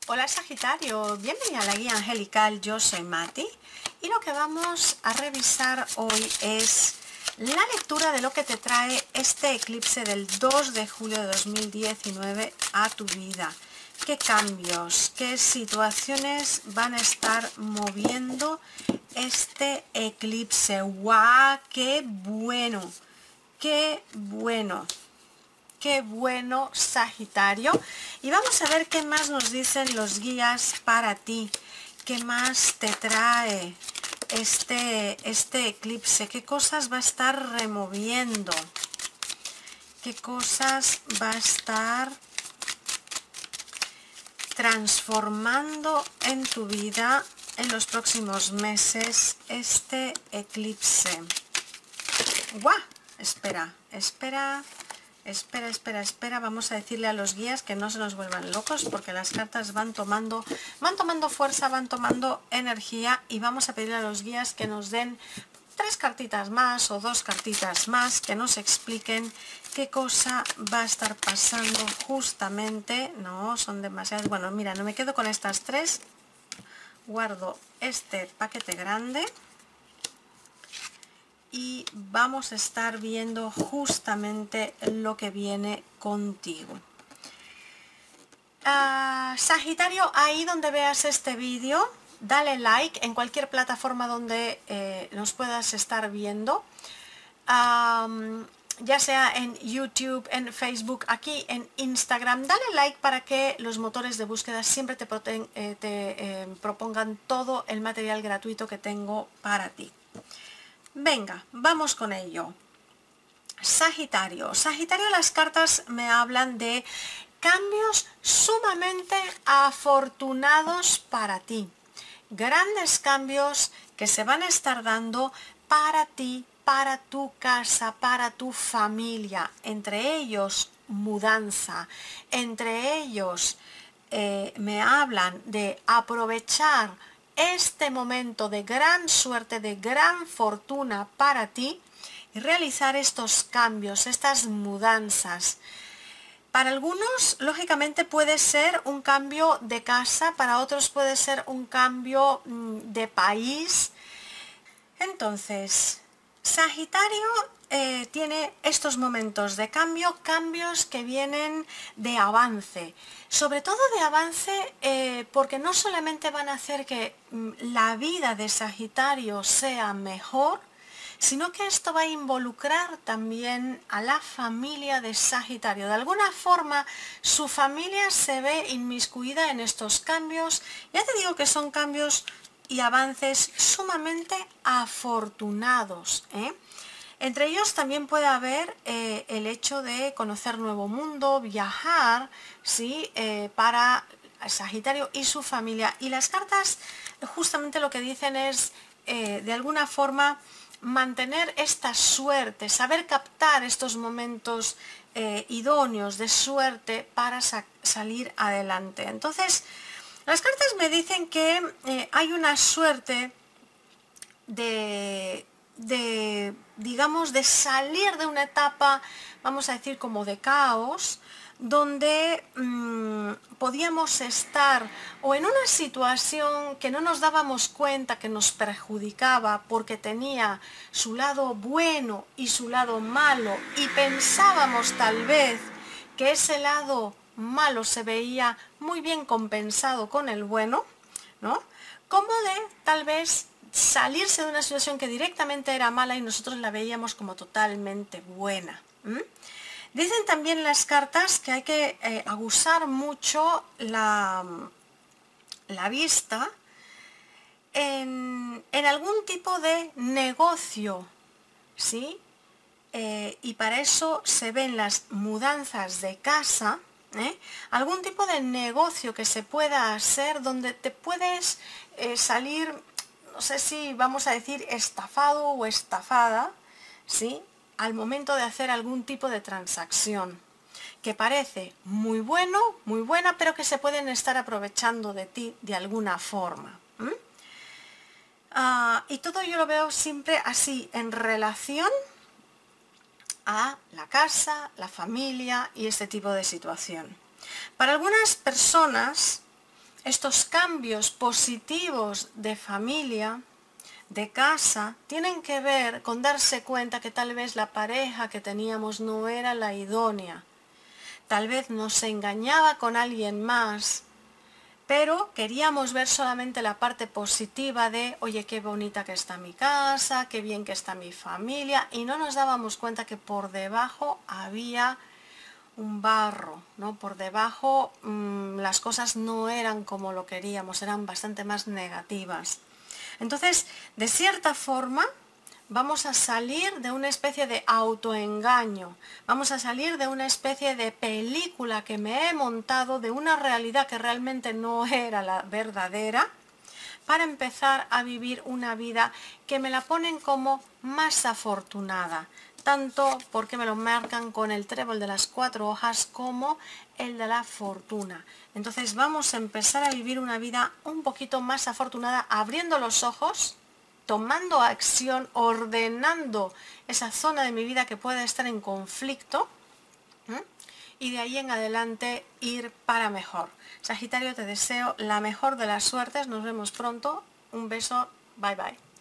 Hola Sagitario, bienvenida a la guía angelical, yo soy Mati y lo que vamos a revisar hoy es la lectura de lo que te trae este eclipse del 2 de julio de 2019 a tu vida. ¿Qué cambios, qué situaciones van a estar moviendo este eclipse? ¡Guau! ¡Qué bueno! ¡Qué bueno! Qué bueno, Sagitario. Y vamos a ver qué más nos dicen los guías para ti. ¿Qué más te trae este eclipse? ¿Qué cosas va a estar removiendo? ¿Qué cosas va a estar transformando en tu vida en los próximos meses este eclipse? ¡Guau! Espera. Vamos a decirle a los guías que no se nos vuelvan locos porque las cartas van tomando fuerza, van tomando energía y vamos a pedirle a los guías que nos den 3 cartitas más o 2 cartitas más, que nos expliquen qué cosa va a estar pasando justamente. No, son demasiadas. Bueno, mira, no me quedo con estas 3. Guardo este paquete grande. Y vamos a estar viendo justamente lo que viene contigo. Sagitario, ahí donde veas este vídeo, dale like en cualquier plataforma donde nos puedas estar viendo. Ya sea en YouTube, en Facebook, aquí en Instagram, dale like para que los motores de búsqueda siempre te propongan todo el material gratuito que tengo para ti. Venga, vamos con ello. Sagitario, las cartas me hablan de cambios sumamente afortunados para ti. Grandes cambios que se van a estar dando para ti, para tu casa, para tu familia. Entre ellos, mudanza. Entre ellos, me hablan de aprovechar este momento de gran suerte, de gran fortuna para ti y realizar estos cambios, estas mudanzas. Para algunos, lógicamente, puede ser un cambio de casa, para otros puede ser un cambio de país. Entonces, Sagitario tiene estos momentos de cambio, cambios que vienen de avance, sobre todo de avance porque no solamente van a hacer que la vida de Sagitario sea mejor, sino que esto va a involucrar también a la familia de Sagitario. De alguna forma, su familia se ve inmiscuida en estos cambios. Ya te digo que son cambios y avances sumamente afortunados. Entre ellos también puede haber el hecho de conocer nuevo mundo, viajar, ¿sí? Para Sagitario y su familia. Y las cartas justamente lo que dicen es, de alguna forma, mantener esta suerte, saber captar estos momentos idóneos de suerte para salir adelante. Entonces, las cartas me dicen que hay una suerte digamos, de salir de una etapa, vamos a decir, como de caos, donde podíamos estar o en una situación que no nos dábamos cuenta que nos perjudicaba porque tenía su lado bueno y su lado malo y pensábamos tal vez que ese lado malo se veía muy bien compensado con el bueno, ¿no? Como de tal vez salirse de una situación que directamente era mala y nosotros la veíamos como totalmente buena. Dicen también las cartas que hay que aguzar mucho la vista en algún tipo de negocio, ¿sí? Y para eso se ven las mudanzas de casa, algún tipo de negocio que se pueda hacer donde te puedes salir, no sé si vamos a decir estafado o estafada, ¿sí? Al momento de hacer algún tipo de transacción que parece muy bueno, muy buena, pero que se pueden estar aprovechando de ti de alguna forma. Y todo yo lo veo siempre así, en relación a la casa, la familia y este tipo de situación. Para algunas personas Estos cambios positivos de familia, de casa, tienen que ver con darse cuenta que tal vez la pareja que teníamos no era la idónea. Tal vez nos engañaba con alguien más, pero queríamos ver solamente la parte positiva de, oye, qué bonita que está mi casa, qué bien que está mi familia, y no nos dábamos cuenta que por debajo había un barro, ¿no? Por debajo las cosas no eran como lo queríamos, eran bastante más negativas. Entonces, de cierta forma, vamos a salir de una especie de autoengaño, vamos a salir de una especie de película que me he montado, de una realidad que realmente no era la verdadera, para empezar a vivir una vida que me la ponen como más afortunada, tanto porque me lo marcan con el trébol de las 4 hojas como el de la fortuna. Entonces vamos a empezar a vivir una vida un poquito más afortunada, abriendo los ojos, tomando acción, ordenando esa zona de mi vida que pueda estar en conflicto, y de ahí en adelante ir para mejor. Sagitario, te deseo la mejor de las suertes, nos vemos pronto, un beso, bye bye.